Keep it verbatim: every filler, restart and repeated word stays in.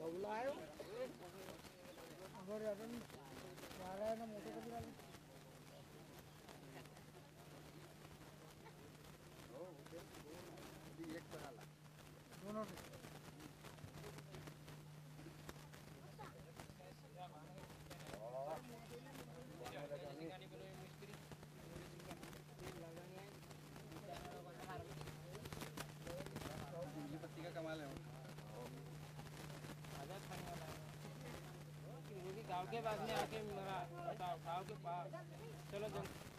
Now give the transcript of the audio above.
कौलायो अगर अजून वारायला मोठे कधी झाले हो एक पण आला दोन होते पत्ती का कमाल है आजाद खाने वाला है वो भी गांव के पास में आके मेरा गांव के पास चलो जल्दी